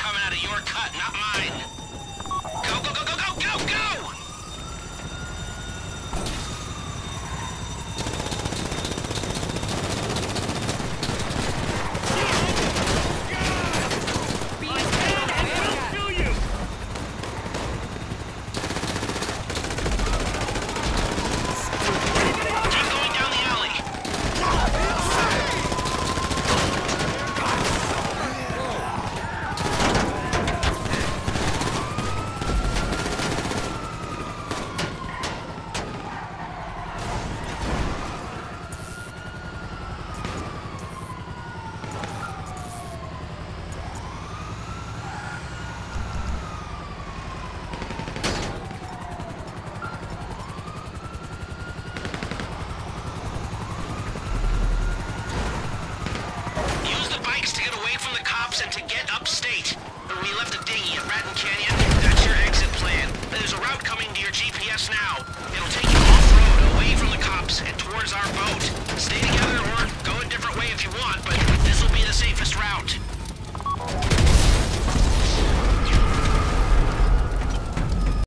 coming out of your cut, not mine. Go, go, go, go, go, go, go! And to get upstate. We left a dinghy at Raton Canyon. That's your exit plan. There's a route coming to your GPS now. It'll take you off-road, away from the cops, and towards our boat. Stay together or go a different way if you want, but this will be the safest route.